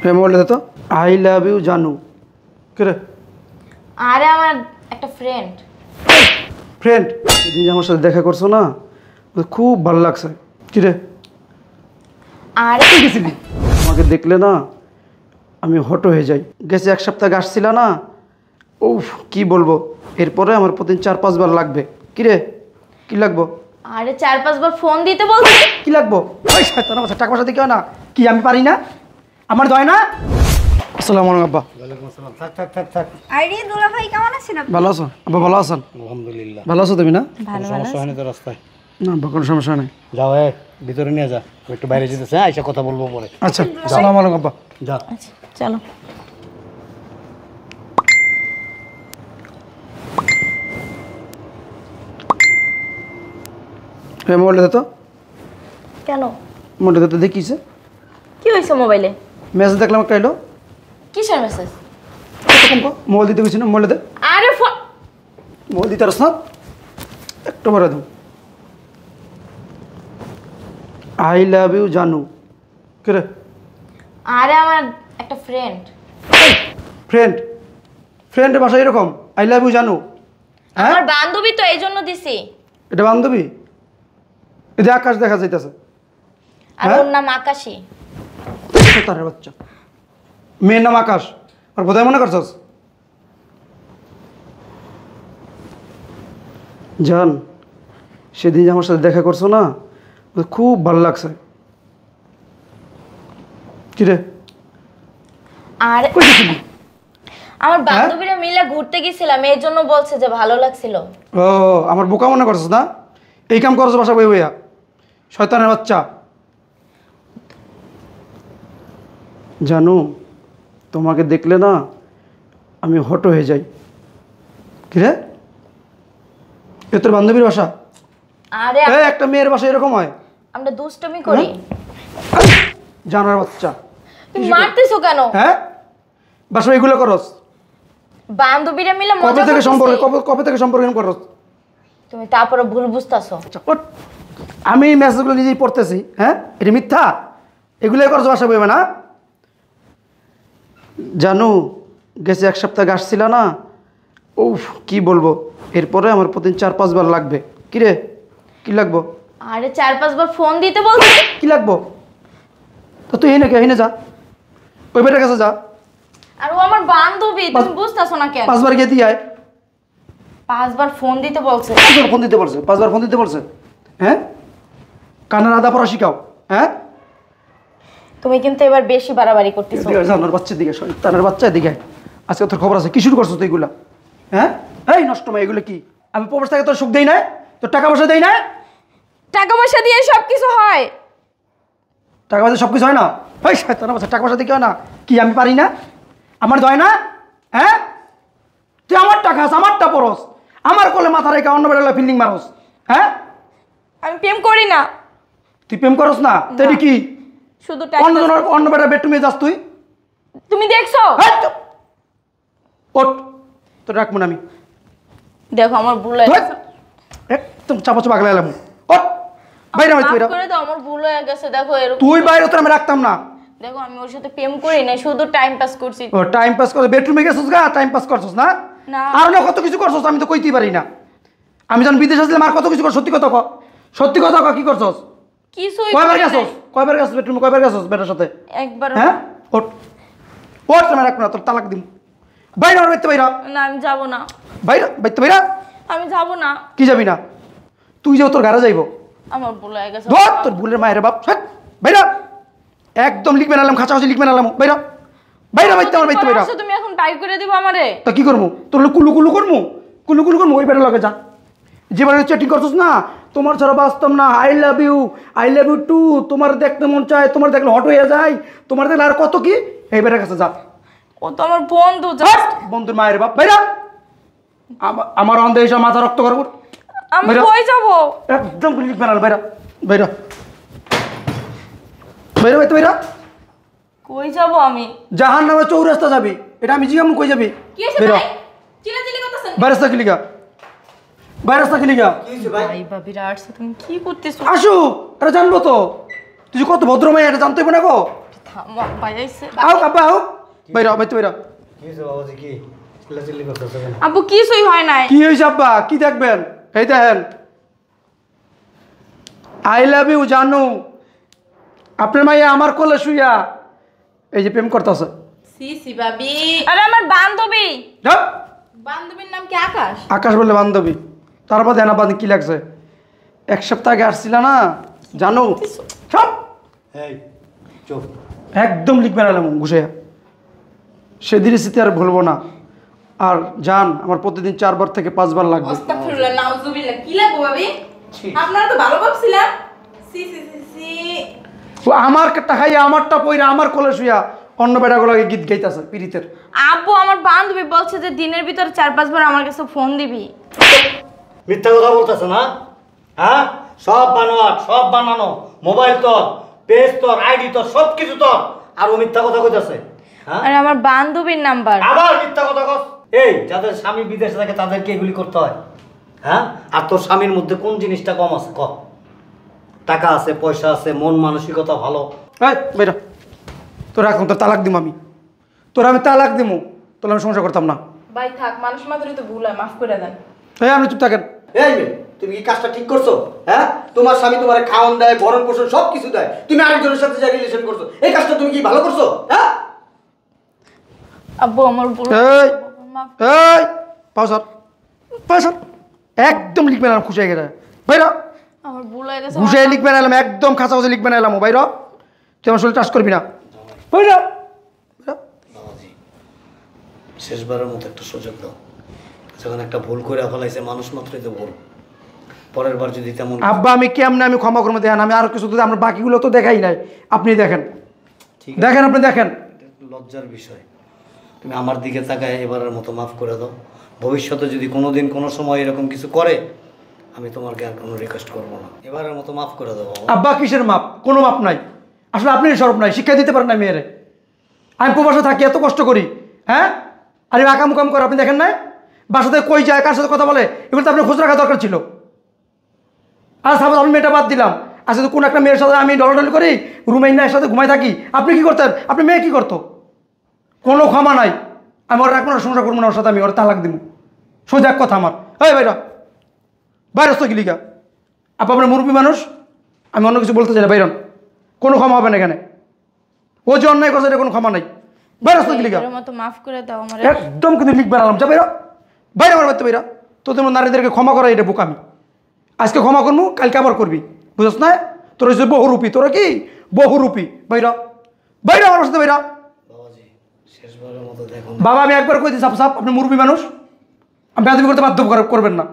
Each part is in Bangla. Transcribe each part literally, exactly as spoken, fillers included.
হ্যাঁ বলে তো আই লাভ ইউ জানু কে রে? আরে আমার একটা ফ্রেন্ড। ফ্রেন্ড? দিদি আমার সাথে দেখা করছো না, খুব ভালো লাগছে। কি রে? আরে তুই গেছিলি? আমাকে দেখলে না আমি হট হয়ে যাই। গেছে এক সপ্তাহ গাছ ছিল না, উফ কি বলবো। এরপরে আমার প্রতিদিন চার পাঁচবার লাগবে। কি রে কি লাগবো? আরে চার পাঁচবার ফোন দিতে বলছি। কি লাগবো? ওই শয়তান আমার টাকা পয়সা দিকে না, কি আমি পারি না? আমার দয় না? আসসালামু আলাইকুম আব্বা। ওয়ালাইকুম আসসালাম। থাক থাক থাক থাক। আরে দুলা ভাই কেমন আছেন আপনি? ভালো আছো আব্বা? ভালো আছেন? আলহামদুলিল্লাহ। ভালো আছো তুমি না? ভালো ভালো। সমস্যা হয়নি তো রাস্তায়? না আব্বা কোনো সমস্যা নেই। যাও এ ভিতরে নিয়ে যা, আমি একটু বাইরে যেতেছে, আইসা কথা বলবো পরে। আচ্ছা আসসালামু আলাইকুম আব্বা। যা। আচ্ছা চলো। হ্যাঁ মোবাইল দে তো। কেন? মোবাইল দে তো, দেখিছে কি হয়েছে মোবাইলে? মেসেজ দেখলাম একটা এলো। কিসের মেসেজ? এরকম কো মোবাইল দিতে গেছি না, মোবাইল দে। আরে ফোন মোবাইল দিতে পারস না? একটু বলে দাও। আই লাভ ইউ জানু কে রে? আরে আমার একটা ফ্রেন্ড। ফ্রেন্ড? ফ্রেন্ডের বাসা এরকম আই লাভ ইউ জানু? হ্যাঁ আমার বান্ধবী তো এই জন্য দিছি। এটা বান্ধবী? এটা আকাশ দেখা যাইতেছে। আর হ্যাঁ? ওর নাম আকাশী। তার বাচ্চা, মেয়ের নাম আকাশ, আর বোধহয় মনে করছস? জান সেদিন যে আমার সাথে দেখা করছো না, খুব ভালো লাগছে। কি রে? আরে কই গেছিলি? আমার বান্ধবীরা মিলে ঘুরতে গেছিলাম, এর জন্য বলছে যে ভালো লাগছিল। ও আমার বোকা মনে করছস না? এই কাম করছো বাসা বই বইয়া, শয়তানের বাচ্চা। জানো তোমাকে দেখলে না আমি হট হয়ে যাই। কি রে? এ তোর বান্ধবীর বাসা? আরে এই একটা মেয়ের বাসা এরকম হয়? আমরা দুষ্টুমি করি। জানার বাচ্চা, তুমি মারতেছো কেন? হ্যাঁ বাসা এগুলো করস? বান্ধবীরা মিলে কবে মজা থেকে সম্পর্ক, করতেছি। কবে কবে থেকে সম্পর্ক এরকম করস? তুমি তারপরে ভুল বুঝতাছো। আচ্ছা, ওঠ। আমি এই মেসেজগুলো নিজেই পড়তেছি। হ্যাঁ এটা মিথ্যা? এগুলোই করছো বাসা বইবে না? জানু গেছে এক সপ্তাহ গাছ ছিল না, উফ কি বলবো। এরপরে আমার প্রতিদিন চার পাঁচবার লাগবে। কি রে কি লাগবো? আরে চার পাঁচবার ফোন দিতে বলছি। কি লাগবো? তো তুই এনে কে এনে যা, ওই বেটার কাছে যা। আর ও আমার বান্ধবী, তুমি বুঝতাছো না কেন? পাঁচবার গিয়ে দিয়ে আয়। পাঁচবার ফোন দিতে বলছে। পাঁচবার ফোন দিতে বলছে? পাঁচবার ফোন দিতে বলছে? হ্যাঁ কানের আদা পড়া শিখাও। হ্যাঁ তুমি কিন্তু এবার বেশি বাড়াবাড়ি করতেছো। জানার বাচ্চার দিকে, শয়তানের বাচ্চা দিকে। আজকে তোর খবর আছে, কি শুরু করছো তুই এগুলা? হ্যাঁ এই নষ্ট মা, এগুলো কি? আমি প্রবাস থেকে তোর সুখ দেই না, তোর টাকা পয়সা দেই না? টাকা পয়সা দিয়ে সব কিছু হয়। টাকা পয়সা সব কিছু হয় না? ওই শয়তানের বাচ্চা, টাকা পয়সা দিকে হয় না, কি আমি পারি না? আমার দয় না? হ্যাঁ তুই আমার টাকা আছে, আমারটা পরস, আমার কোলে মাথা রেখে অন্য বেড়া ফিল্ডিং মারস। হ্যাঁ আমি প্রেম করি না। তুই প্রেম করস না? তুই কি শুধু অন্য জনের অন্য বেড়া বেডরুমে যাস তুই? তুমি দেখছো? ওঠ, তোর রাখবো না আমি। দেখো আমার ভুল হয়ে গেছে। একদম চাপা চাপা আগলা এলাম। ওঠ বাইরে, আমি তুই মাফ করে দাও, আমার ভুল হয়ে গেছে। দেখো এরকম তুই বাইরে তোর আমি রাখতাম না। দেখো আমি ওর সাথে প্রেম করি না, শুধু টাইম পাস করছি। ও টাইম পাস করে বেডরুমে গেছিস গা, টাইম পাস করছিস না? না। আর না কত কিছু করছিস, আমি তো কইতেই পারি না। আমি যখন বিদেশ আসলাম আর কত কিছু কর, সত্যি কথা ক, সত্যি কথা ক, কি করছস? কিছুই কয়বার গেছস? কয়বার গেছস বেডরুমে? কয়বার গেছস বেটার সাথে? একবার হ্যাঁ ওঠ, ওঠ, আমি রাখবো না, তোর তালাক দিম। বাইরে আর বাইতে বাইরা, না, আমি যাব না। বাইরে বাইতে বাইরা। আমি যাব না। কি যাবি না? তুই যাও তোর ঘরে যাইব। আমার ভুল হয়ে গেছে। ধর তোর ভুলের মায়ের বাপ, বাইরা। একদম লিখবে নালাম, খাঁচা খাঁচি লিখবে নালাম, বাইরা বাইরা বাইতে আমার বাইতে বাইরা। তুমি এখন বাইর করে দিবা আমারে? তা কি করবো? তোর কুলু কুলু করবো, কুলু কুলু করবো, ওই বেটার লগে যা। যেবারে চ্যাটিং করছিস না, তোমার ছাড়া বাঁচতাম না, I love you, I love you too, তোমার দেখতে মন চায়, তোমার দেখলে হট হয়ে যায়, তোমার দেখলে আর কত কি, এই বেটার কাছে যা। ও তো আমার বন্ধু। বন্ধুর মায়ের বাপ, বাইরা। আমার অন্ধে এসে মাথা রক্ত করবো। আমি কই যাব? একদম লিখবে না, বাইরা বাইরা বাইরা বাইতে বাইরা। কই যাব আমি? জাহান নামে চৌরাস্তা যাবি, এটা আমি জিগাম, কই যাবি? কি হইছে বেরো। ভাই? চিল্লাচিল্লি করতেছেন? বাইরাস্তা কি লিগা? বাইরাস্তা কি লিগা? ভাই ভাবিরা আসছে, তুমি কি করতেছো? আসো, এটা জানবো তো। তুই যে কত ভদ্র মেয়ে, এটা জানতে হবে না গো। ভাই আইছে আও আব্বা আও বাইরা বাইতে বাইরা কি হয়েছে বাবাজি কি চিল্লাচিল্লি করতেছে কেন? আব্বু কিছুই হয় নাই কি হয়েছে আব্বা কি দেখবেন এই দেখেন আই লাভ ইউ জানু আপনার মাইয়া আমার কোলে শুইয়া এই যে প্রেম করতেছে সি সি ভাবি আরে আমার বান্ধবী যাও। বান্ধবীর নাম কি আকাশ? আকাশ বলে বান্ধবী তারপর দেনা বান্ধি কি লাগছে এক সপ্তাহ আগে আসছিল না জানো সব এই চুপ একদম লিখবে না ঘুষে সেদিনের স্মৃতি আর ভুলবো না আর জান আমার প্রতিদিন চারবার থেকে পাঁচবার লাগবে আস্তাগফিরুল্লাহ নাউজুবিল্লাহ কি লাগবে ভাবি? আপনারা তো ভালো ভাবছিলাম। সি সি সি সি ও আমার টাকাইয়া আমারটা পইরা আমার কোলে শুইয়া অন্য বেটাগুলোকে গীত গাইতেছে পিরিতের আব্বু আমার বান্ধবী বলছে যে দিনের ভিতরে চার পাঁচবার আমার কাছে ফোন দিবি মিথ্যা কথা বলতেছে না হ্যাঁ সব বানোয়াট সব বানানো মোবাইল তোর পেজ তোর আইডি তোর সব কিছু তোর আর ও মিথ্যা কথা কইতাছে হ্যাঁ আরে আমার বান্ধবীর নাম্বার আবার মিথ্যা কথা কস এই যাদের স্বামী বিদেশে থাকে তাদেরকে এগুলি করতে হয় হ্যাঁ আর তোর স্বামীর মধ্যে কোন জিনিসটা কম আছে ক টাকা আছে পয়সা আছে মন মানসিকতা ভালো এই বেটা তোর এখন তোর তালাক দিম আমি তোর আমি তালাক দিমু তোর আমি সংসার করতাম না ভাই থাক মানুষ মাত্রই তো ভুল হয় মাফ করে দেন। এই আপনি চুপ থাকেন এই মেয়ে তুমি কি কাজটা ঠিক করছো হ্যাঁ তোমার স্বামী তোমার খাওয়ান দেয় ভরণ পোষণ সব কিছু দেয় তুমি আরেকজনের সাথে যা রিলেশন করছো এই কাজটা তুমি কি ভালো করছো হ্যাঁ আব্বু আমার ভুল এই মাফ এই পাউসার পাউসার একদম লিখবে না খুশি হয়ে গেছে বাইরা আমার ভুল হয়ে গেছে ঘুষে লিখবে না এলাম একদম খাঁচা খাঁচা লিখবে না এলাম বাইরা তুই আমার শরীর চাষ করবি না বাইরা বাবাজি শেষবারের মতো একটা সুযোগ দাও যখন একটা ভুল করে ফেলাইছে মানুষ মাত্রই তো ভুল পরের বার যদি তেমন আব্বা আমি কেমনে আমি ক্ষমা করবো দেখেন আমি আরো কিছু তো আমরা বাকিগুলো তো দেখাই নাই আপনি দেখেন ঠিক দেখেন আপনি দেখেন এটা একটু লজ্জার বিষয় তুমি আমার দিকে তাকায় এবারের মতো মাফ করে দাও ভবিষ্যতে যদি কোনো দিন কোনো সময় এরকম কিছু করে আমি তোমাকে আর কোনো রিকোয়েস্ট করবো না এবারের মতো মাফ করে দাও বাবা আব্বা কিসের মাপ কোনো মাপ নাই আসলে আপনি সরব নাই শিক্ষা দিতে পারেন না মেয়েরে আমি প্রবাসে থাকি এত কষ্ট করি হ্যাঁ আর এই আকাম উকাম করে আপনি দেখেন না বাসা থেকে কই যায় কার সাথে কথা বলে এগুলো তো আপনার খোঁজ রাখা দরকার ছিল আর সাপোজ আমি মেয়েটা বাদ দিলাম আচ্ছা তো কোন একটা মেয়ের সাথে আমি ডলাডলি করি রুমে না একসাথে ঘুমাই থাকি আপনি কি করতেন আপনি মেয়ে কি করতো কোনো ক্ষমা নাই আমি ওর রাখবো না সংসার করবো না ওর সাথে আমি ওর তালাক দিব সোজা এক কথা আমার এই ভাইরা বাইরস তো গিলিকা আপা আপনার মুরব্বী মানুষ আমি অন্য কিছু বলতে চাই না বাইরন কোনো ক্ষমা হবে না এখানে ও যে অন্যায় করছে এটা কোনো ক্ষমা নাই বাইরস তো গিলিকা এর মতো মাফ করে দাও আমার একদম কিন্তু লিখবে আলাম যা বাইরা বাইরে আমার বাড়িতে বাইরা তোদের মতো নারীদেরকে ক্ষমা করা এটা বুক আমি আজকে ক্ষমা করবো কালকে আবার করবি বুঝছ না তোর হচ্ছে বহুরূপী তোরা কি বহুরূপী বাইরা বাইরে আমার সাথে বাইরা বাবাজি শেষবারের মতো দেখো বাবা আমি একবার কই দিই সাপ সাপ আপনি মুরব্বী মানুষ আমি বেয়াদবি করতে বাধ্য কর- করবেন না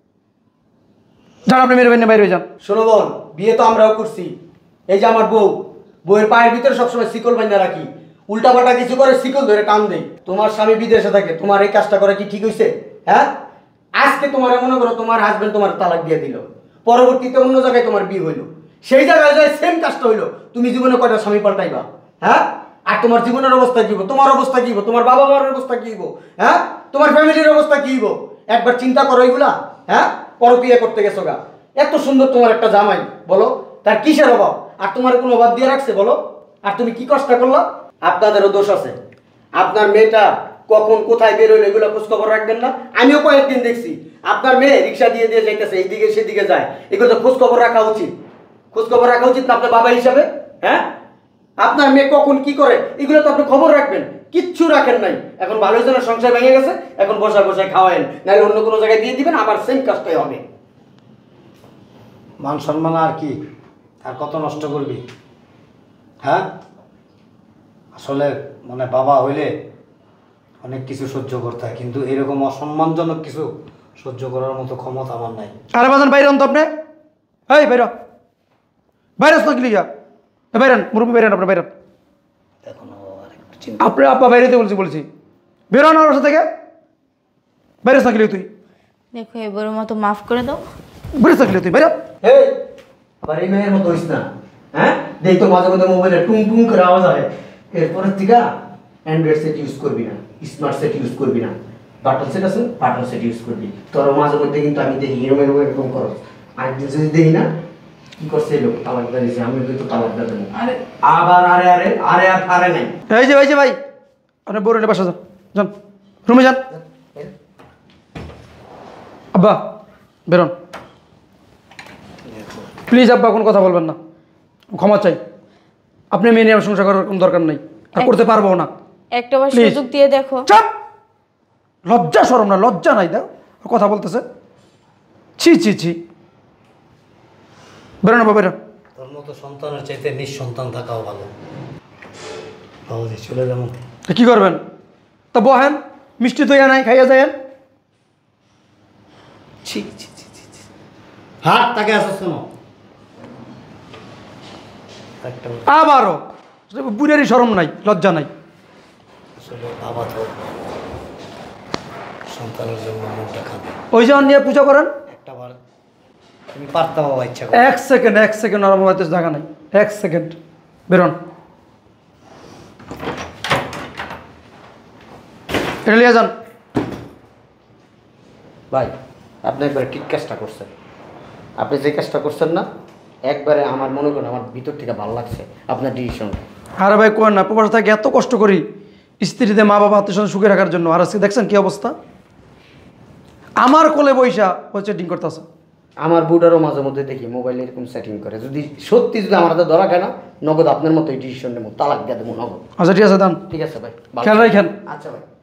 যান আপনি মেরে বেনে বাইরে যান শোনো বোন বিয়ে তো আমরাও করছি এই যে আমার বউ বউয়ের পায়ের ভিতরে সবসময় শিকল বাঁধা রাখি উল্টাপাল্টা কিছু করে শিকল ধরে টান দেই তোমার স্বামী বিদেশে থাকে তোমার এই কাজটা করে কি ঠিক হয়েছে হ্যাঁ আজকে তোমার মনে করো তোমার হাজবেন্ড তোমার তালাক দিয়ে দিল পরবর্তীতে অন্য জায়গায় তোমার বিয়ে হইলো সেই জায়গায় যায় সেম কাজটা হইলো তুমি জীবনে কয়টা স্বামী পাল্টাইবা হ্যাঁ আর তোমার জীবনের অবস্থা কি হইবো তোমার অবস্থা কি হইবো তোমার বাবা মার অবস্থা কি হইবো হ্যাঁ তোমার ফ্যামিলির অবস্থা কি হইবো একবার চিন্তা করো এগুলা হ্যাঁ পরকিয়া করতে গেছো গা এত সুন্দর তোমার একটা জামাই বলো তার কিসের অভাব আর তোমার কোনো অভাব দিয়ে রাখছে বলো আর তুমি কি কষ্ট করলো আপনাদেরও দোষ আছে আপনার মেয়েটা কখন কোথায় বেরোলো এগুলো খোঁজ খবর রাখবেন না আমিও কয়েকদিন দেখছি আপনার মেয়ে রিক্সা দিয়ে দিয়ে যাইতেছে এইদিকে সেদিকে যায় এগুলো তো খোঁজ খবর রাখা উচিত খোঁজ খবর রাখা উচিত না আপনার বাবা হিসাবে হ্যাঁ আপনার মেয়ে কখন কি করে এগুলো তো আপনি খবর রাখবেন কিচ্ছু রাখেন নাই এখন ভালো জনের সংসার ভেঙে গেছে এখন বসায় বসায় খাওয়ায়েন নাহলে অন্য কোনো জায়গায় দিয়ে দিবেন আবার সেম কাজটাই হবে মান সম্মান আর কি আর কত নষ্ট করবি হ্যাঁ আসলে মানে বাবা হইলে অনেক কিছু সহ্য করতে হয় কিন্তু এরকম অসম্মানজনক কিছু সহ্য করার মতো ক্ষমতা আমার নাই আরে বাজান বাইরে তো আপনি এই বাইর বাইরে তো গিলিকা বাইরেন মুরব্বী বাইরেন আপনি বাইরেন দেখো না বাবা আর একটু চিন্তা আপনি আপা বাইরেতে বলছি বলছি বেরোন আমার বাসা থেকে বাইরে থাকলি তুই দেখো এবারের মতো মাফ করে দাও বেরে থাকলি তুই বাইরে এই আবার এই মেয়ের মতো হইস না হ্যাঁ দেখ তো মাঝে মধ্যে মোবাইলে টুং টুং করে আওয়াজ হয় এরপরের থেকে অ্যান্ড্রয়েড সেট ইউজ করবি না স্মার্ট সেট ইউজ করবি না বাটন সেট আছে বাটন সেট ইউজ করবি তোর মাঝে মধ্যে কিন্তু আমি দেখি এরকম এরকম এরকম করো আরেকদিন যদি দেখি না কি করছে এই লোক? তালাক দিয়েছে, আমি তো তালাক দিয়ে দেবো। আরে আবার আরে আরে আরে আর আরে নাই। এই যে এই যে ভাই আপনি বউরের বাসা যান, যান রুমে যান। আব্বা বেরোন প্লিজ। আব্বা কোনো কথা বলবেন না, ক্ষমা চাই। আপনি মেয়ে নিয়ে আমার সংসার করার কোনো দরকার নেই, আর করতে পারবো না। একটা বার Please. সুযোগ দিয়ে দেখো। চাপ! লজ্জা শরম না, লজ্জা নাই দাও, কথা বলতেছে। ছি ছি ছি, বেরোন আব্বা বেরোন। তোর মতো সন্তানের চাইতে নিঃসন্তান থাকাও ভালো। বাবাজি চলে যেমন তা কি করবেন? তা বহেন, মিষ্টি দইয়া নাই, খাইয়া যায়েন। ছি ছি ছি ছি ছি। হাট তাকে আসছ না একটা আবারও বুড়েরই শরম নাই, লজ্জা নাই। আসলে বাবা তো সন্তানের জন্য মনটা খাবে। ওই যে নিয়ে পূজা করেন। একটা বার তুমি পারতা বাবা ইচ্ছা করে। এক সেকেন্ড এক সেকেন্ড আর আমার হাতে জায়গা নাই, এক সেকেন্ড বেরোন। এটা লিয়ে যান। ভাই আপনি একবারে ঠিক কাজটা করছেন। আপনি যে কাজটা করছেন না, একবারে আমার মনে করেন আমার ভিতর থেকে ভালো লাগছে আপনার ডিসিশন। আরে ভাই কোন না, প্রবাস থেকে এত কষ্ট করি স্ত্রীতে মা বাবা আত্মীয় স্বজন সুখে রাখার জন্য, আর আজকে দেখছেন কি অবস্থা। আমার কোলে বৈশা ও চেটিং করতেছে। আমার বুডারও মাঝে মধ্যে দেখি মোবাইলে এরকম সেটিং করে। যদি সত্যি যদি আমার হাতে ধরা কেনা, নগদ আপনার মতো এই ডিসিশন নেবো, তালাক দিয়ে দেবো নগদ। আচ্ছা ঠিক আছে দান, ঠিক আছে ভাই, ভালো খেয়াল রাখেন। আচ্ছা ভাই।